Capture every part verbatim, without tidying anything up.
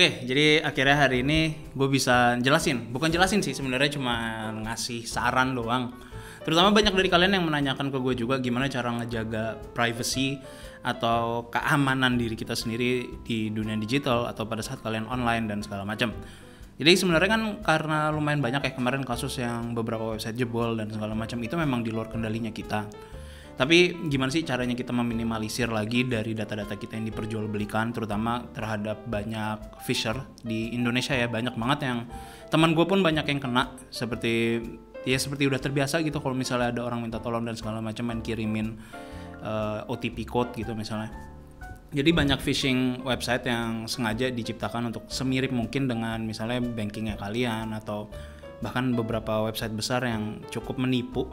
Oke, jadi akhirnya hari ini gue bisa jelasin, bukan jelasin sih sebenarnya, cuma ngasih saran doang. Terutama banyak dari kalian yang menanyakan ke gue juga gimana cara ngejaga privacy atau keamanan diri kita sendiri di dunia digital atau pada saat kalian online dan segala macam. Jadi sebenarnya kan karena lumayan banyak ya kemarin kasus yang beberapa website jebol dan segala macam, itu memang di luar kendalinya kita. Tapi gimana sih caranya kita meminimalisir lagi dari data-data kita yang diperjualbelikan, terutama terhadap banyak phisher di Indonesia ya, banyak banget yang teman gue pun banyak yang kena, seperti ya seperti udah terbiasa gitu kalau misalnya ada orang minta tolong dan segala macam main kirimin uh, O T P code gitu misalnya. Jadi banyak phishing website yang sengaja diciptakan untuk semirip mungkin dengan misalnya bankingnya kalian, atau bahkan beberapa website besar yang cukup menipu.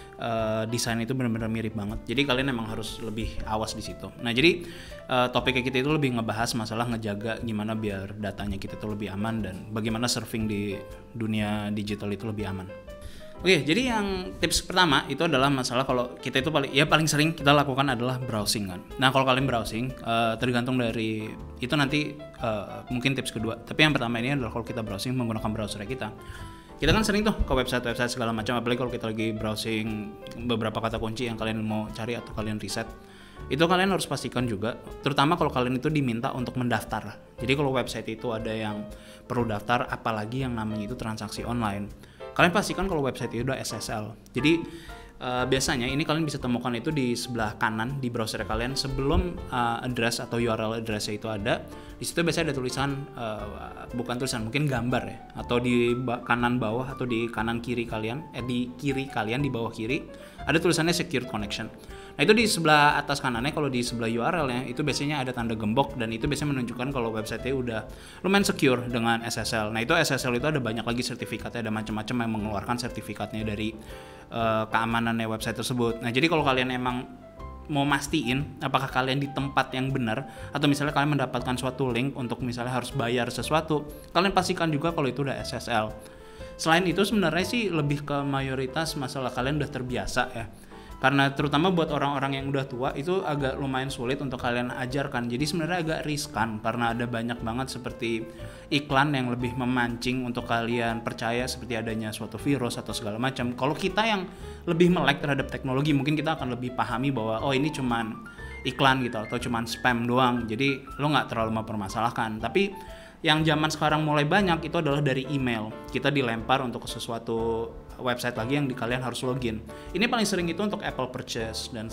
Uh, desain itu benar-benar mirip banget. Jadi kalian emang harus lebih awas di situ. Nah, jadi uh, topiknya kita itu lebih ngebahas masalah ngejaga gimana biar datanya kita itu lebih aman dan bagaimana surfing di dunia digital itu lebih aman. Oke, jadi yang tips pertama itu adalah masalah kalau kita itu paling ya paling sering kita lakukan adalah browsing kan. Nah, kalau kalian browsing uh, tergantung dari itu nanti uh, mungkin tips kedua. Tapi yang pertama ini adalah kalau kita browsing menggunakan browser kita. Kita kan sering tuh ke website-website segala macam, apalagi kalau kita lagi browsing beberapa kata kunci yang kalian mau cari atau kalian riset. Itu kalian harus pastikan juga, terutama kalau kalian itu diminta untuk mendaftar. Jadi kalau website itu ada yang perlu daftar, apalagi yang namanya itu transaksi online, kalian pastikan kalau website itu udah S S L. Jadi uh, biasanya ini kalian bisa temukan itu di sebelah kanan di browser kalian sebelum uh, address atau U R L address-nya itu ada. Di situ biasanya ada tulisan, uh, bukan tulisan, mungkin gambar ya, atau di ba- kanan bawah atau di kanan kiri kalian, eh di kiri kalian di bawah kiri ada tulisannya secure connection. Nah, itu di sebelah atas kanannya, kalau di sebelah U R L-nya itu biasanya ada tanda gembok, dan itu biasanya menunjukkan kalau website-nya udah lumayan secure dengan S S L. Nah, itu S S L itu ada banyak lagi sertifikatnya, ada macam-macam yang mengeluarkan sertifikatnya dari uh, keamanannya website tersebut. Nah, jadi kalau kalian emang mau mastiin apakah kalian di tempat yang benar, atau misalnya kalian mendapatkan suatu link untuk misalnya harus bayar sesuatu, kalian pastikan juga kalau itu udah S S L. Selain itu sebenarnya sih lebih ke mayoritas masalah kalian udah terbiasa ya. Karena terutama buat orang-orang yang udah tua itu agak lumayan sulit untuk kalian ajarkan. Jadi sebenarnya agak riskan karena ada banyak banget seperti iklan yang lebih memancing untuk kalian percaya seperti adanya suatu virus atau segala macam. Kalau kita yang lebih melek terhadap teknologi, mungkin kita akan lebih pahami bahwa oh ini cuman iklan gitu atau cuman spam doang. Jadi lo nggak terlalu mempermasalahkan. Tapi yang zaman sekarang mulai banyak itu adalah dari email. Kita dilempar untuk ke sesuatu website lagi yang di kalian harus login. Ini paling sering itu untuk Apple Purchase, dan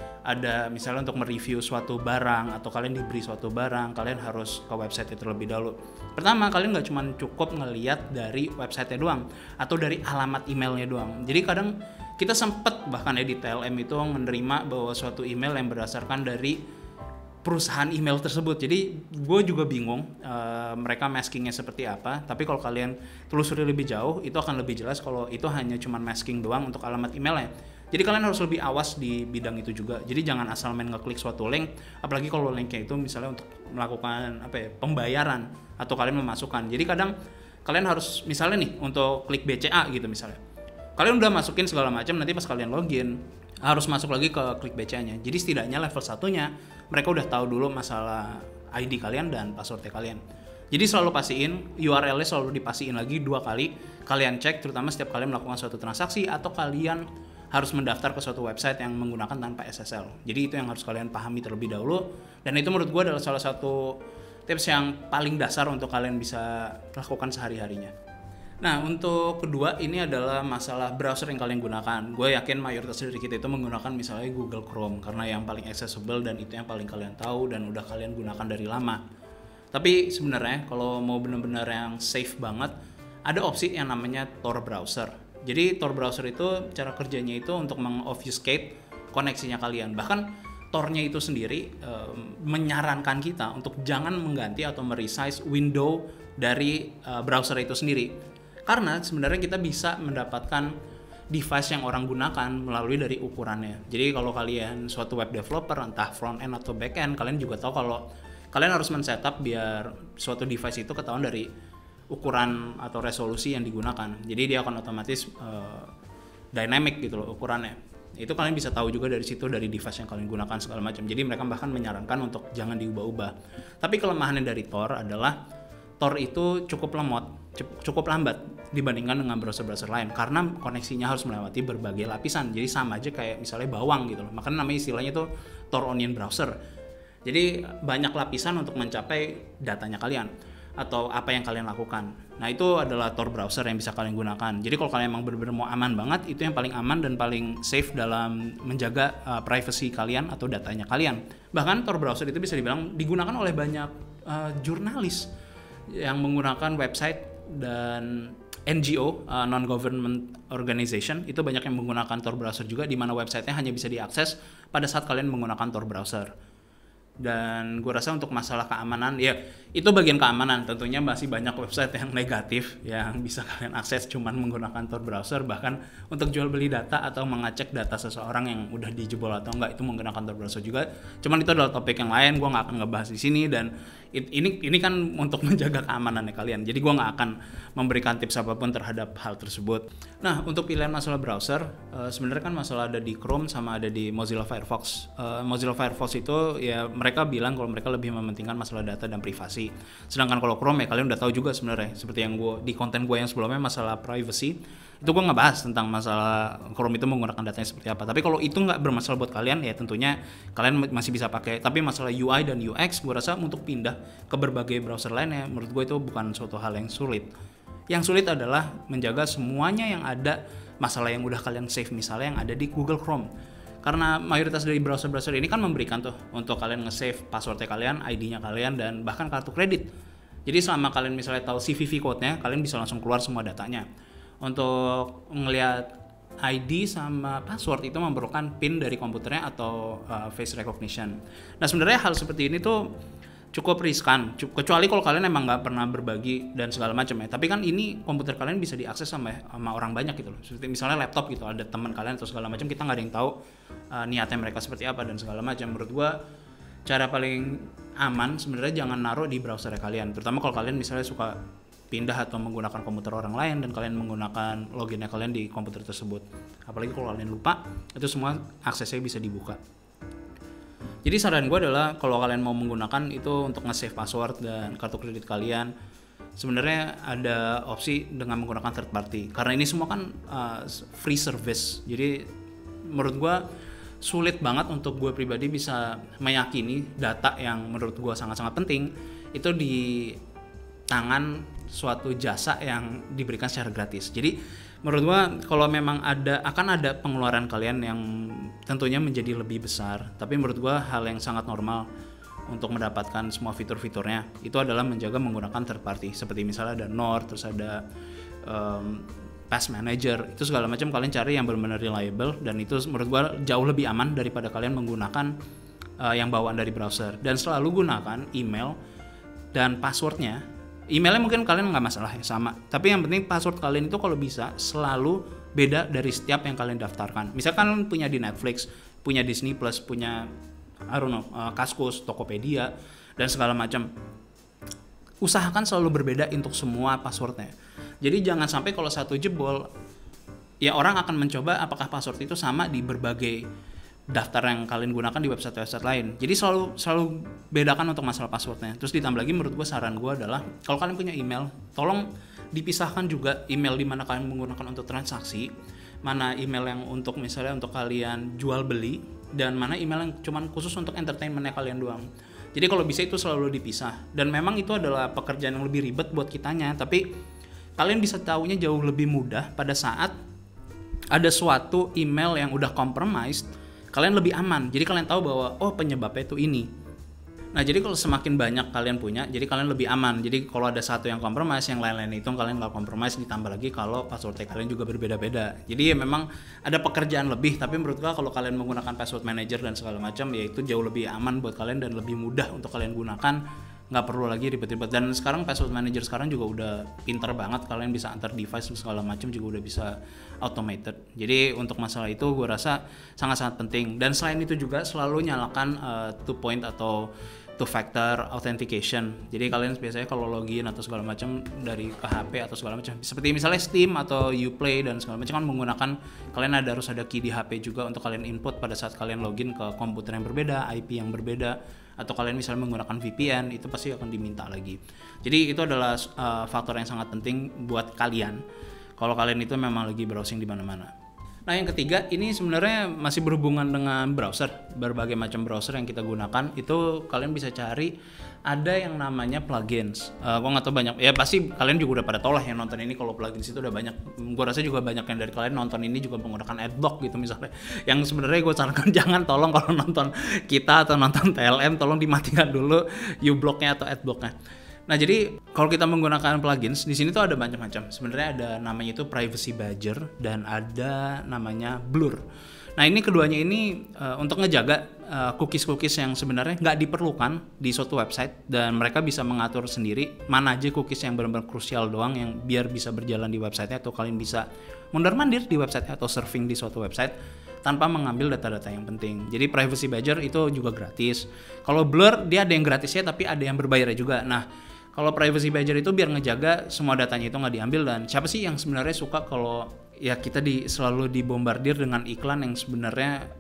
ada misalnya untuk mereview suatu barang atau kalian diberi suatu barang, kalian harus ke website itu terlebih dahulu. Pertama, kalian nggak cuma cukup ngelihat dari website-nya doang atau dari alamat emailnya doang. Jadi kadang kita sempet bahkan ya di T L M itu menerima bahwa suatu email yang berdasarkan dari perusahaan email tersebut. Jadi gue juga bingung uh, mereka maskingnya seperti apa. Tapi kalau kalian telusuri lebih jauh, itu akan lebih jelas kalau itu hanya cuma masking doang untuk alamat emailnya. Jadi kalian harus lebih awas di bidang itu juga. Jadi jangan asal main ngeklik suatu link, apalagi kalau linknya itu misalnya untuk melakukan apa ya, pembayaran atau kalian memasukkan. Jadi kadang kalian harus misalnya nih untuk klik B C A gitu misalnya, kalian udah masukin segala macam, nanti pas kalian login harus masuk lagi ke klik B C A-nya. Jadi setidaknya level satunya mereka udah tahu dulu masalah I D kalian dan password kalian. Jadi selalu pastiin U R L-nya, selalu dipastiin lagi dua kali. Kalian cek terutama setiap kalian melakukan suatu transaksi atau kalian harus mendaftar ke suatu website yang menggunakan tanpa S S L. Jadi itu yang harus kalian pahami terlebih dahulu, dan itu menurut gue adalah salah satu tips yang paling dasar untuk kalian bisa lakukan sehari-harinya. Nah, untuk kedua ini adalah masalah browser yang kalian gunakan. Gue yakin mayoritas dari kita itu menggunakan misalnya Google Chrome karena yang paling accessible dan itu yang paling kalian tahu dan udah kalian gunakan dari lama. Tapi sebenarnya kalau mau benar-benar yang safe banget, ada opsi yang namanya Tor browser. Jadi Tor browser itu cara kerjanya itu untuk meng-obfuscate koneksinya kalian. Bahkan Tor-nya itu sendiri e, menyarankan kita untuk jangan mengganti atau meresize window dari e, browser itu sendiri. Karena sebenarnya kita bisa mendapatkan device yang orang gunakan melalui dari ukurannya. Jadi kalau kalian suatu web developer, entah front end atau back end, kalian juga tahu kalau kalian harus men-setup biar suatu device itu ketahuan dari ukuran atau resolusi yang digunakan. Jadi dia akan otomatis uh, dynamic gitu loh ukurannya. Itu kalian bisa tahu juga dari situ, dari device yang kalian gunakan segala macam. Jadi mereka bahkan menyarankan untuk jangan diubah-ubah. Tapi kelemahannya dari Tor adalah Tor itu cukup lemot, cukup lambat dibandingkan dengan browser-browser lain karena koneksinya harus melewati berbagai lapisan. Jadi sama aja kayak misalnya bawang gitu loh. Makanya namanya istilahnya tuh Tor Onion Browser. Jadi banyak lapisan untuk mencapai datanya kalian atau apa yang kalian lakukan. Nah itu adalah Tor browser yang bisa kalian gunakan. Jadi kalau kalian emang benar-benar mau aman banget, itu yang paling aman dan paling safe dalam menjaga uh, privacy kalian atau datanya kalian. Bahkan Tor browser itu bisa dibilang digunakan oleh banyak uh, jurnalis yang menggunakan website dan N G O, uh, non-government organization, itu banyak yang menggunakan Tor browser juga, di mana websitenya hanya bisa diakses pada saat kalian menggunakan Tor browser. Dan gue rasa untuk masalah keamanan, ya itu bagian keamanan. Tentunya masih banyak website yang negatif yang bisa kalian akses cuman menggunakan Tor browser. Bahkan untuk jual beli data atau mengecek data seseorang yang udah dijebol atau enggak, itu menggunakan Tor browser juga. Cuman itu adalah topik yang lain, gue nggak akan ngebahas di sini. Dan it, ini ini kan untuk menjaga keamanannya kalian. Jadi gue nggak akan memberikan tips apapun terhadap hal tersebut. Nah untuk pilihan masalah browser, uh, sebenarnya kan masalah ada di Chrome sama ada di Mozilla Firefox. Uh, Mozilla Firefox itu ya mereka bilang kalau mereka lebih mementingkan masalah data dan privasi. Sedangkan kalau Chrome ya kalian udah tahu juga sebenarnya, seperti yang gue di konten gue yang sebelumnya masalah privacy, itu gue ngebahas tentang masalah Chrome itu menggunakan datanya seperti apa. Tapi kalau itu nggak bermasalah buat kalian, ya tentunya kalian masih bisa pakai. Tapi masalah U I dan U X, gue rasa untuk pindah ke berbagai browser lainnya, menurut gue itu bukan suatu hal yang sulit. Yang sulit adalah menjaga semuanya yang ada, masalah yang udah kalian save misalnya yang ada di Google Chrome. Karena mayoritas dari browser-browser ini kan memberikan tuh untuk kalian nge-save passwordnya kalian, I D-nya kalian, dan bahkan kartu kredit. Jadi selama kalian misalnya tahu C V V code-nya, kalian bisa langsung keluar semua datanya. Untuk ngelihat I D sama password itu memerlukan PIN dari komputernya atau uh, face recognition. Nah sebenarnya hal seperti ini tuh cukup riskan, kecuali kalau kalian emang nggak pernah berbagi dan segala macam ya. Tapi kan ini komputer kalian bisa diakses sama, sama orang banyak gitu loh. Seperti misalnya laptop gitu, ada teman kalian atau segala macam, kita nggak ada yang tahu uh, niatnya mereka seperti apa dan segala macam. Menurut gua cara paling aman sebenarnya jangan naruh di browser kalian, terutama kalau kalian misalnya suka pindah atau menggunakan komputer orang lain dan kalian menggunakan loginnya kalian di komputer tersebut. Apalagi kalau kalian lupa, itu semua aksesnya bisa dibuka. Jadi saran gue adalah kalau kalian mau menggunakan itu untuk nge-save password dan kartu kredit kalian, sebenarnya ada opsi dengan menggunakan third party. Karena ini semua kan uh, free service. Jadi menurut gue sulit banget untuk gue pribadi bisa meyakini data yang menurut gue sangat-sangat penting itu di tangan suatu jasa yang diberikan secara gratis. Jadi menurut gua kalau memang ada akan ada pengeluaran kalian yang tentunya menjadi lebih besar, tapi menurut gua hal yang sangat normal untuk mendapatkan semua fitur-fiturnya itu adalah menjaga menggunakan third party, seperti misalnya ada Nord, terus ada um, Pass Manager, itu segala macam kalian cari yang benar-benar reliable, dan itu menurut gua jauh lebih aman daripada kalian menggunakan uh, yang bawaan dari browser. Dan selalu gunakan email dan passwordnya. Emailnya mungkin kalian nggak masalah ya, sama, tapi yang penting password kalian itu kalau bisa selalu beda dari setiap yang kalian daftarkan. Misalkan kalian punya di Netflix, punya Disney Plus, punya I don't know, uh, Kaskus, Tokopedia dan segala macam, usahakan selalu berbeda untuk semua passwordnya. Jadi jangan sampai kalau satu jebol, ya orang akan mencoba apakah password itu sama di berbagai daftar yang kalian gunakan di website-website lain. Jadi selalu selalu bedakan untuk masalah passwordnya. Terus ditambah lagi menurut gue, saran gue adalah kalau kalian punya email, tolong dipisahkan juga email di mana kalian menggunakan untuk transaksi, mana email yang untuk misalnya untuk kalian jual beli, dan mana email yang cuman khusus untuk entertainmentnya kalian doang. Jadi kalau bisa itu selalu dipisah. Dan memang itu adalah pekerjaan yang lebih ribet buat kitanya, tapi kalian bisa tahunya jauh lebih mudah pada saat ada suatu email yang udah compromised. Kalian lebih aman, jadi kalian tahu bahwa oh penyebabnya itu ini. Nah jadi kalau semakin banyak kalian punya, jadi kalian lebih aman. Jadi kalau ada satu yang kompromis, yang lain-lain itu kalian nggak kompromis. Ditambah lagi kalau password kalian juga berbeda-beda. Jadi ya memang ada pekerjaan lebih, tapi menurut gue kalau kalian menggunakan password manager dan segala macam, ya itu jauh lebih aman buat kalian dan lebih mudah untuk kalian gunakan. Nggak perlu lagi ribet-ribet. Dan sekarang password manager sekarang juga udah pinter banget, kalian bisa antar device dan segala macam juga udah bisa automated. Jadi untuk masalah itu gue rasa sangat-sangat penting. Dan selain itu juga selalu nyalakan uh, two point atau two factor authentication. Jadi kalian biasanya kalau login atau segala macam dari ke H P atau segala macam, seperti misalnya Steam atau Uplay dan segala macam kan menggunakan, kalian ada harus ada key di H P juga untuk kalian input pada saat kalian login ke komputer yang berbeda, I P yang berbeda, atau kalian misalnya menggunakan V P N, itu pasti akan diminta lagi. Jadi itu adalah uh, faktor yang sangat penting buat kalian kalau kalian itu memang lagi browsing di mana-mana. Nah yang ketiga ini sebenarnya masih berhubungan dengan browser, berbagai macam browser yang kita gunakan itu kalian bisa cari ada yang namanya plugins. Uh, gue nggak tahu banyak, ya pasti kalian juga udah pada tahu lah yang nonton ini kalau plugins itu udah banyak. Gue rasa juga banyak yang dari kalian nonton ini juga menggunakan adblock gitu misalnya. Yang sebenarnya gue sarankan jangan, tolong kalau nonton kita atau nonton T L M tolong dimatikan dulu uBlock-nya atau adblock-nya. Nah jadi kalau kita menggunakan plugins di sini tuh ada banyak macam. Sebenarnya ada namanya itu Privacy Badger dan ada namanya Blur. Nah ini keduanya ini uh, untuk ngejaga uh, cookies-cookies yang sebenarnya nggak diperlukan di suatu website dan mereka bisa mengatur sendiri mana aja cookies yang benar-benar krusial doang yang biar bisa berjalan di website-nya atau kalian bisa mondar-mandir di website atau surfing di suatu website tanpa mengambil data-data yang penting. Jadi Privacy Badger itu juga gratis. Kalau Blur dia ada yang gratisnya tapi ada yang berbayarnya juga. Nah kalau Privacy Badger itu biar ngejaga semua datanya itu nggak diambil, dan siapa sih yang sebenarnya suka kalau ya kita di, selalu dibombardir dengan iklan yang sebenarnya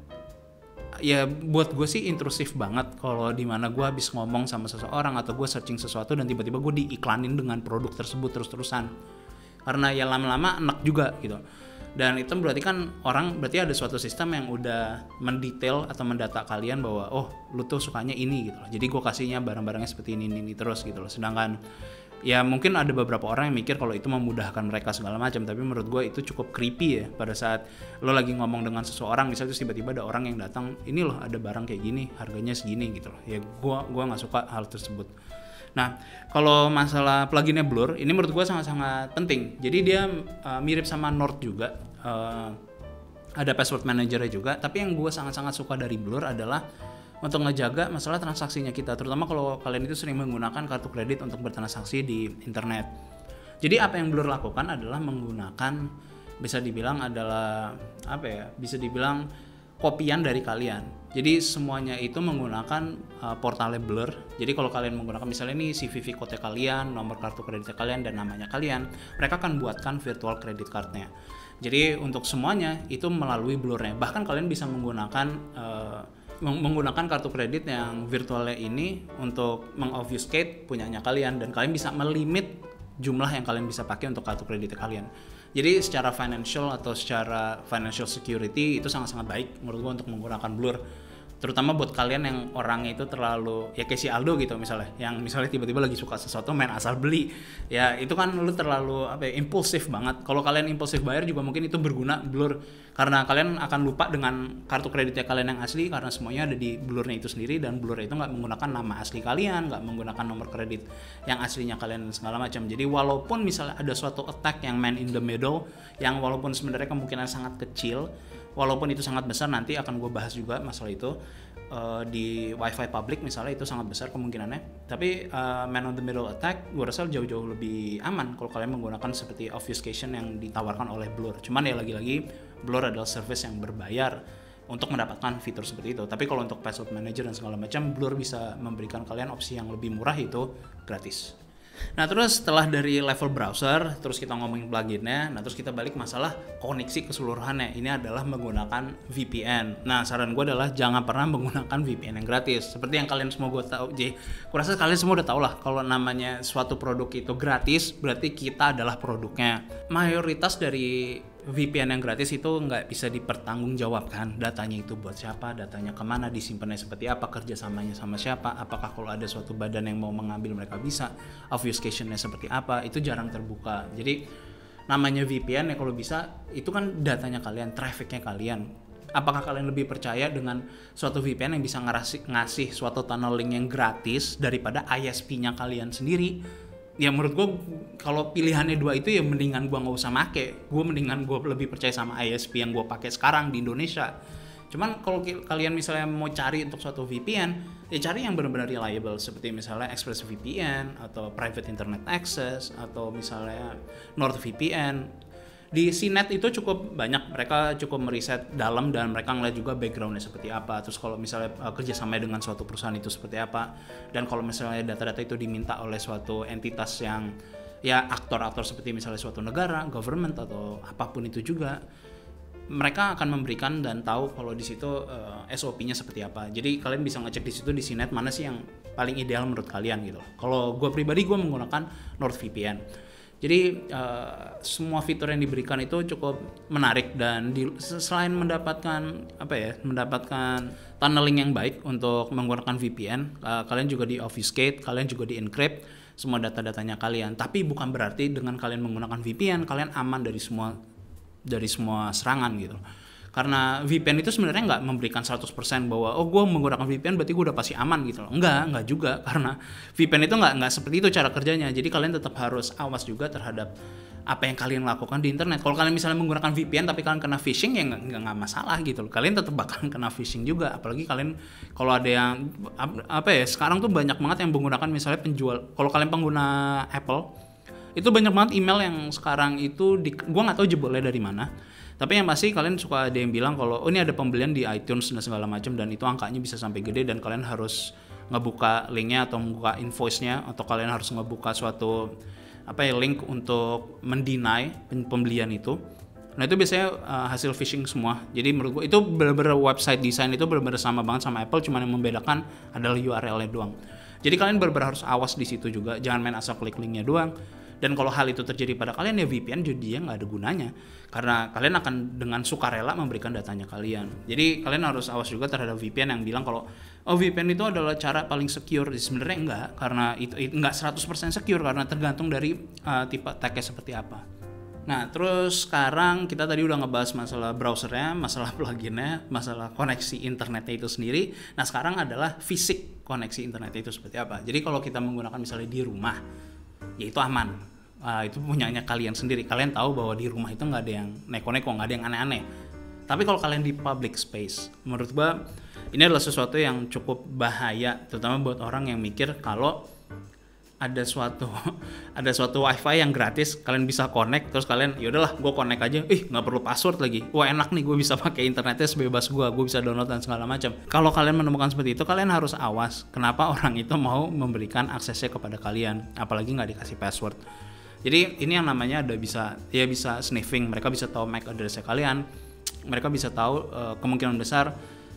ya buat gue sih intrusif banget kalau dimana gue habis ngomong sama seseorang atau gue searching sesuatu dan tiba-tiba gue diiklanin dengan produk tersebut terus-terusan, karena ya lama-lama enak juga gitu. Dan itu berarti kan orang berarti ada suatu sistem yang udah mendetail atau mendata kalian bahwa oh lu tuh sukanya ini gitu loh, jadi gue kasihnya barang-barangnya seperti ini, ini ini terus gitu loh. Sedangkan ya mungkin ada beberapa orang yang mikir kalau itu memudahkan mereka segala macam, tapi menurut gue itu cukup creepy ya pada saat lo lagi ngomong dengan seseorang misalnya terus tiba-tiba ada orang yang datang, ini loh ada barang kayak gini harganya segini gitu loh. Ya gue gue nggak suka hal tersebut. Nah, kalau masalah pluginnya Blur, ini menurut gue sangat-sangat penting. Jadi dia uh, mirip sama Nord juga, uh, ada password managernya juga. Tapi yang gue sangat-sangat suka dari Blur adalah untuk ngejaga masalah transaksinya kita, terutama kalau kalian itu sering menggunakan kartu kredit untuk bertransaksi di internet. Jadi apa yang Blur lakukan adalah menggunakan, bisa dibilang adalah apa ya? Bisa dibilang kopian dari kalian. Jadi semuanya itu menggunakan uh, portalnya Blur. Jadi kalau kalian menggunakan misalnya ini C V V code kalian, nomor kartu kredit kalian dan namanya kalian, mereka akan buatkan virtual credit card-nya. Jadi untuk semuanya itu melalui Blur-nya. Bahkan kalian bisa menggunakan uh, menggunakan kartu kredit yang virtualnya ini untuk mengobfuscate punyanya kalian, dan kalian bisa melimit jumlah yang kalian bisa pakai untuk kartu kredit kalian. Jadi secara financial atau secara financial security itu sangat-sangat baik menurut gue untuk menggunakan Blur. Terutama buat kalian yang orangnya itu terlalu ya kayak si Aldo gitu misalnya, yang misalnya tiba-tiba lagi suka sesuatu main asal beli, ya itu kan lu terlalu apa ya, impulsif banget. Kalau kalian impulsif bayar juga mungkin itu berguna Blur, karena kalian akan lupa dengan kartu kreditnya kalian yang asli karena semuanya ada di Blur-nya itu sendiri, dan Blur itu nggak menggunakan nama asli kalian, nggak menggunakan nomor kredit yang aslinya kalian segala macam. Jadi walaupun misalnya ada suatu attack yang man in the middle, yang walaupun sebenarnya kemungkinan sangat kecil, walaupun itu sangat besar, nanti akan gue bahas juga masalah itu uh, di Wi-Fi public misalnya, itu sangat besar kemungkinannya. Tapi uh, man on the middle attack gue rasa jauh-jauh lebih aman kalau kalian menggunakan seperti obfuscation yang ditawarkan oleh Blur. Cuman ya lagi-lagi Blur adalah service yang berbayar untuk mendapatkan fitur seperti itu. Tapi kalau untuk password manager dan segala macam, Blur bisa memberikan kalian opsi yang lebih murah, itu gratis. Nah terus setelah dari level browser, terus kita ngomongin pluginnya, nah terus kita balik masalah koneksi keseluruhannya. Ini adalah menggunakan V P N. Nah saran gue adalah jangan pernah menggunakan V P N yang gratis. Seperti yang kalian semua gue tahu, jadi kurasa kalian semua udah tahu lah kalau namanya suatu produk itu gratis, berarti kita adalah produknya. Mayoritas dari V P N yang gratis itu nggak bisa dipertanggungjawabkan, datanya itu buat siapa, datanya kemana, disimpannya seperti apa, kerjasamanya sama siapa, apakah kalau ada suatu badan yang mau mengambil mereka bisa, obfuscation-nya seperti apa, itu jarang terbuka. Jadi namanya V P N ya kalau bisa itu kan datanya kalian, trafficnya kalian. Apakah kalian lebih percaya dengan suatu V P N yang bisa ngasih, ngasih suatu tunneling yang gratis daripada I S P-nya kalian sendiri? Ya menurut gue kalau pilihannya dua itu ya mendingan gue nggak usah make. Gue mendingan gue lebih percaya sama I S P yang gue pakai sekarang di Indonesia. Cuman kalau kalian misalnya mau cari untuk suatu V P N, ya cari yang benar-benar reliable seperti misalnya ExpressVPN atau Private Internet Access atau misalnya NordVPN. Di C net itu cukup banyak, mereka cukup meriset dalam dan mereka ngeliat juga backgroundnya seperti apa, terus kalau misalnya uh, kerjasama dengan suatu perusahaan itu seperti apa, dan kalau misalnya data-data itu diminta oleh suatu entitas yang ya aktor-aktor seperti misalnya suatu negara, government atau apapun itu juga, mereka akan memberikan dan tahu kalau di situ uh, S O P-nya seperti apa. Jadi kalian bisa ngecek di situ di C net mana sih yang paling ideal menurut kalian gitu. Kalau gue pribadi gue menggunakan NordVPN. Jadi uh, semua fitur yang diberikan itu cukup menarik dan di, selain mendapatkan apa ya, mendapatkan tunneling yang baik untuk menggunakan V P N, uh, kalian juga di obfuscate, kalian juga di encrypt semua data-datanya kalian. Tapi bukan berarti dengan kalian menggunakan V P N kalian aman dari semua dari semua serangan gitu. Karena V P N itu sebenarnya nggak memberikan seratus persen bahwa oh gue menggunakan V P N berarti gue udah pasti aman gitu loh. Enggak, enggak juga, karena V P N itu nggak nggak seperti itu cara kerjanya. Jadi kalian tetap harus awas juga terhadap apa yang kalian lakukan di internet. Kalau kalian misalnya menggunakan V P N tapi kalian kena phishing ya nggak nggak masalah gitu loh. Kalian tetap bakalan kena phishing juga. Apalagi kalian kalau ada yang apa ya, sekarang tuh banyak banget yang menggunakan misalnya penjual. Kalau kalian pengguna Apple itu banyak banget email yang sekarang itu di, gue nggak tahu jebolnya dari mana. Tapi yang pasti kalian suka ada yang bilang kalau oh ini ada pembelian di iTunes dan segala macam dan itu angkanya bisa sampai gede dan kalian harus ngebuka linknya atau membuka invoice-nya atau kalian harus ngebuka suatu apa ya link untuk mendeny pembelian itu. Nah itu biasanya uh, hasil phishing semua. Jadi menurut gue itu benar-benar website design itu benar-benar sama banget sama Apple, cuman yang membedakan adalah U R L-nya doang. Jadi kalian benar-benar harus awas di situ juga, jangan main asal klik linknya doang. Dan kalau hal itu terjadi pada kalian ya V P N jadinya nggak ada gunanya karena kalian akan dengan sukarela memberikan datanya kalian. Jadi kalian harus awas juga terhadap V P N yang bilang kalau oh V P N itu adalah cara paling secure. Sebenarnya enggak, karena itu, itu enggak seratus persen secure karena tergantung dari uh, tipe tag-nya seperti apa. Nah terus sekarang kita tadi udah ngebahas masalah browsernya, masalah pluginnya, masalah koneksi internetnya itu sendiri. Nah sekarang adalah fisik koneksi internetnya itu seperti apa. Jadi kalau kita menggunakan misalnya di rumah ya itu aman. Uh, itu punyanya kalian sendiri. Kalian tahu bahwa di rumah itu nggak ada yang neko-neko, nggak ada yang aneh-aneh. Tapi kalau kalian di public space, menurut gua ini adalah sesuatu yang cukup bahaya, terutama buat orang yang mikir kalau ada suatu ada suatu wifi yang gratis, kalian bisa connect, terus kalian ya udahlah, gue connect aja, ih nggak perlu password lagi, wah enak nih, gue bisa pakai internetnya sebebas gue, gue bisa download dan segala macam. Kalau kalian menemukan seperti itu, kalian harus awas, kenapa orang itu mau memberikan aksesnya kepada kalian, apalagi nggak dikasih password. Jadi ini yang namanya ada bisa ya bisa sniffing, mereka bisa tahu M A C address-nya kalian, mereka bisa tahu uh, kemungkinan besar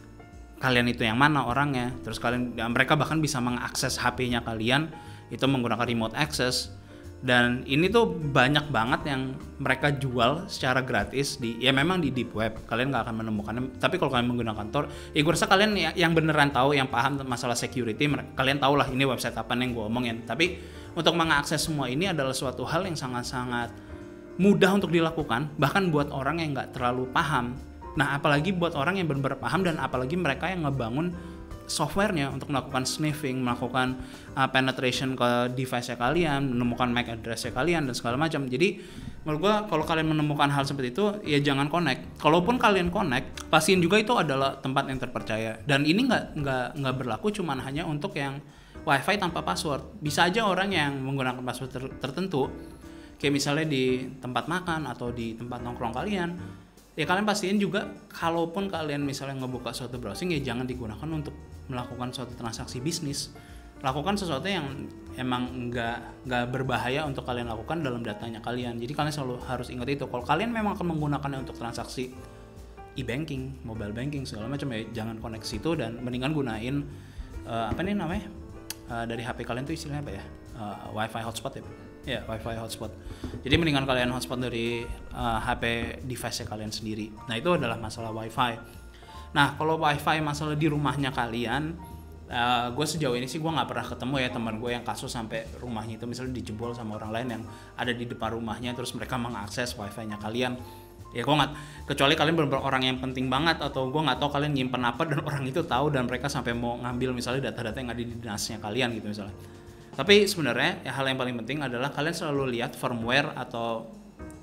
kalian itu yang mana orangnya, terus kalian ya, mereka bahkan bisa mengakses H P-nya kalian itu menggunakan remote access. Dan ini tuh banyak banget yang mereka jual secara gratis di ya memang di deep web, kalian nggak akan menemukannya. Tapi kalau kalian menggunakan Tor, ya gue rasa kalian ya, yang beneran tahu, yang paham masalah security, kalian tahu lah ini website apa yang gue omongin. Tapi untuk mengakses semua ini adalah suatu hal yang sangat-sangat mudah untuk dilakukan, bahkan buat orang yang nggak terlalu paham. Nah apalagi buat orang yang benar-benar paham, dan apalagi mereka yang ngebangun softwarenya untuk melakukan sniffing, melakukan uh, penetration ke device-nya kalian, menemukan M A C address-nya kalian dan segala macam. Jadi menurut gua kalau kalian menemukan hal seperti itu ya jangan connect. Kalaupun kalian connect, pastiin juga itu adalah tempat yang terpercaya. Dan ini nggak nggak nggak berlaku cuman hanya untuk yang wifi tanpa password. Bisa aja orang yang menggunakan password ter- tertentu, kayak misalnya di tempat makan atau di tempat nongkrong kalian. Ya kalian pastiin juga kalaupun kalian misalnya ngebuka suatu browsing ya jangan digunakan untuk melakukan suatu transaksi bisnis. Lakukan sesuatu yang emang nggak nggak berbahaya untuk kalian lakukan dalam datanya kalian. Jadi kalian selalu harus ingat itu. Kalau kalian memang akan menggunakannya untuk transaksi e-banking, mobile banking segala macam ya jangan koneksi itu, dan mendingan gunain uh, apa nih namanya uh, dari H P kalian tuh istilahnya apa ya? Uh, Wi-Fi hotspot ya. Ya, Wi-Fi hotspot. Jadi mendingan kalian hotspot dari uh, H P device-nya kalian sendiri. Nah, itu adalah masalah Wi-Fi. Nah, kalau Wi-Fi masalah di rumahnya kalian, uh, gue sejauh ini sih gue nggak pernah ketemu ya teman gue yang kasus sampai rumahnya itu misalnya dijebol sama orang lain yang ada di depan rumahnya, terus mereka mengakses Wi-Fi-nya kalian. Ya gue nggak, kecuali kalian benar-benar orang yang penting banget, atau gue nggak tahu kalian nyimpen apa dan orang itu tahu dan mereka sampai mau ngambil misalnya data-data yang ada di dinasnya kalian gitu misalnya. Tapi sebenarnya ya, hal yang paling penting adalah kalian selalu lihat firmware atau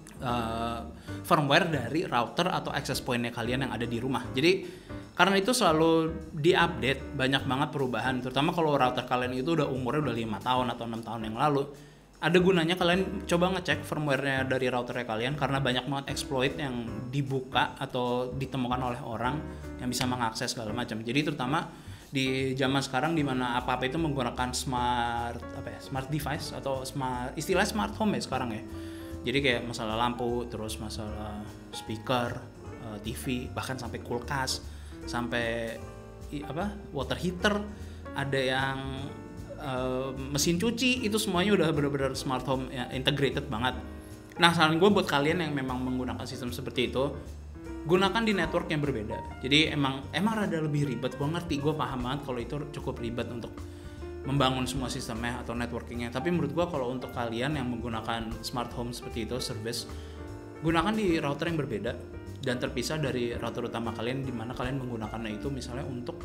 uh, firmware dari router atau access point-nya kalian yang ada di rumah. Jadi karena itu selalu diupdate, banyak banget perubahan, terutama kalau router kalian itu udah umurnya udah lima tahun atau enam tahun yang lalu. ada gunanya kalian coba ngecek firmware-nya dari routernya kalian, karena banyak banget exploit yang dibuka atau ditemukan oleh orang yang bisa mengakses segala macam. Jadi terutama di zaman sekarang di mana apa-apa itu menggunakan smart apa ya, smart device atau smart, istilah smart home ya sekarang ya. Jadi kayak masalah lampu, terus masalah speaker, T V, bahkan sampai kulkas, sampai apa water heater, ada yang Uh, mesin cuci, itu semuanya udah benar-benar smart home ya, integrated banget. Nah, saran gue buat kalian yang memang menggunakan sistem seperti itu, gunakan di network yang berbeda. Jadi emang emang rada lebih ribet, gue ngerti, gue paham banget kalau itu cukup ribet untuk membangun semua sistemnya atau networkingnya. Tapi menurut gue kalau untuk kalian yang menggunakan smart home seperti itu, service, gunakan di router yang berbeda dan terpisah dari router utama kalian, di mana kalian menggunakannya itu misalnya untuk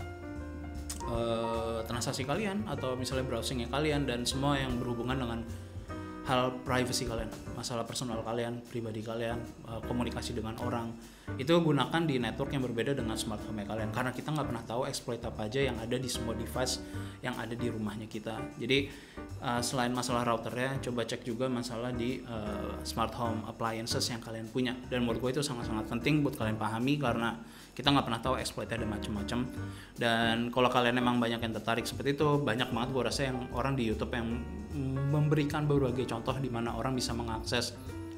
Uh, transaksi kalian atau misalnya browsingnya kalian dan semua yang berhubungan dengan hal privacy kalian, masalah personal kalian, pribadi kalian, uh, komunikasi dengan orang, itu gunakan di network yang berbeda dengan smart home kalian, karena kita nggak pernah tahu exploit apa aja yang ada di semua device yang ada di rumahnya kita. Jadi uh, selain masalah routernya, coba cek juga masalah di uh, smart home appliances yang kalian punya, dan menurut gue itu sangat-sangat penting buat kalian pahami, karena kita nggak pernah tahu exploitnya ada macam-macam. Dan kalau kalian emang banyak yang tertarik seperti itu, banyak banget gue rasa yang orang di YouTube yang memberikan berbagai contoh di mana orang bisa mengakses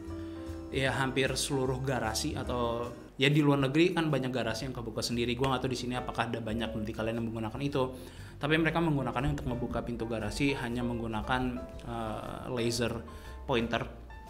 ya hampir seluruh garasi, atau ya di luar negeri kan banyak garasi yang kebuka sendiri. Gue nggak tahu di sini apakah ada banyak dari kalian yang menggunakan itu, tapi mereka menggunakannya untuk membuka pintu garasi hanya menggunakan uh, laser pointer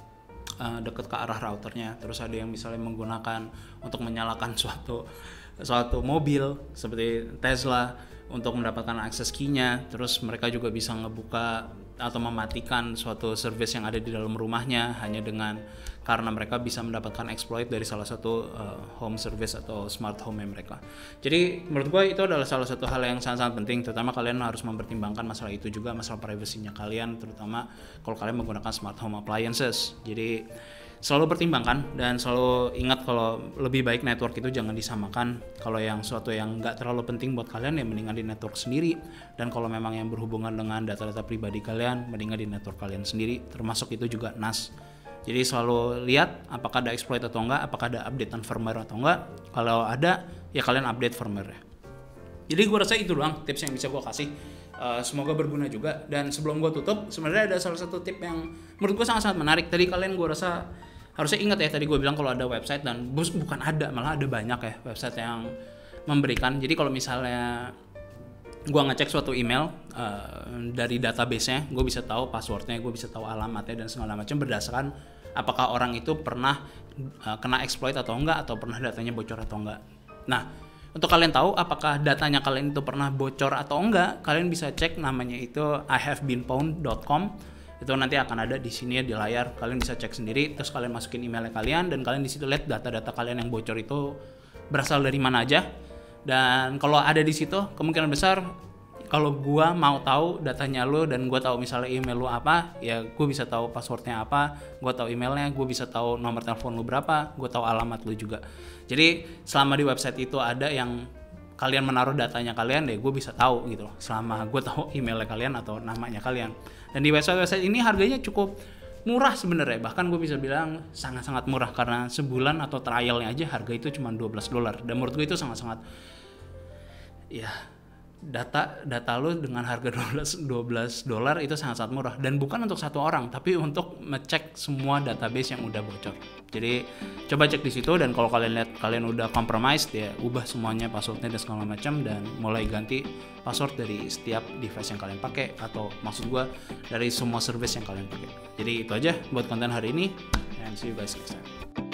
uh, dekat ke arah routernya. Terus ada yang misalnya menggunakan untuk menyalakan suatu suatu mobil seperti Tesla untuk mendapatkan akses key-nya. Terus mereka juga bisa ngebuka atau mematikan suatu service yang ada di dalam rumahnya hanya dengan karena mereka bisa mendapatkan exploit dari salah satu uh, home service atau smart home mereka. Jadi menurut gue itu adalah salah satu hal yang sangat-sangat penting, terutama kalian harus mempertimbangkan masalah itu juga, masalah privasinya kalian, terutama kalau kalian menggunakan smart home appliances. Jadi selalu pertimbangkan dan selalu ingat kalau lebih baik network itu jangan disamakan. Kalau yang suatu yang nggak terlalu penting buat kalian ya mendingan di network sendiri, dan kalau memang yang berhubungan dengan data-data pribadi kalian mendingan di network kalian sendiri, termasuk itu juga N A S. Jadi selalu lihat apakah ada exploit atau enggak, apakah ada updatean firmware atau enggak. Kalau ada ya kalian update firmware-nya. Jadi gue rasa itu doang tips yang bisa gue kasih. Uh, semoga berguna juga. Dan sebelum gue tutup, sebenarnya ada salah satu tip yang menurut gue sangat-sangat menarik. Tadi kalian gue rasa harusnya ingat ya, tadi gue bilang kalau ada website, dan bukan ada, malah ada banyak ya website yang memberikan. Jadi kalau misalnya gue ngecek suatu email uh, dari database-nya, gue bisa tahu passwordnya, gue bisa tahu alamatnya dan segala macam berdasarkan apakah orang itu pernah uh, kena exploit atau enggak, atau pernah datanya bocor atau enggak. Nah, untuk kalian tahu apakah datanya kalian itu pernah bocor atau enggak, kalian bisa cek namanya itu i have been pwned dot com. Itu nanti akan ada di sini ya di layar. Kalian bisa cek sendiri, terus kalian masukin emailnya kalian, dan kalian di situ lihat data-data kalian yang bocor itu berasal dari mana aja. Dan kalau ada di situ, kemungkinan besar kalau gua mau tahu datanya lo dan gua tahu misalnya email lo apa, ya gua bisa tahu passwordnya apa, gua tahu emailnya, gua bisa tahu nomor telepon lo berapa, gua tahu alamat lo juga. Jadi selama di website itu ada yang kalian menaruh datanya kalian, deh gue bisa tahu gitu loh, selama gue tahu emailnya kalian atau namanya kalian. Dan di website-website ini harganya cukup murah sebenarnya, bahkan gue bisa bilang sangat-sangat murah, karena sebulan atau trialnya aja harga itu cuma dua belas dolar. Dan menurut gue itu sangat-sangat ya, data data lo dengan harga dua belas dolar itu sangat-sangat murah, dan bukan untuk satu orang tapi untuk ngecek semua database yang udah bocor. Jadi coba cek di situ, dan kalau kalian lihat kalian udah compromised, ya ubah semuanya passwordnya dan segala macam, dan mulai ganti password dari setiap device yang kalian pakai, atau maksud gue dari semua service yang kalian pakai. Jadi itu aja buat konten hari ini, and see you guys next time.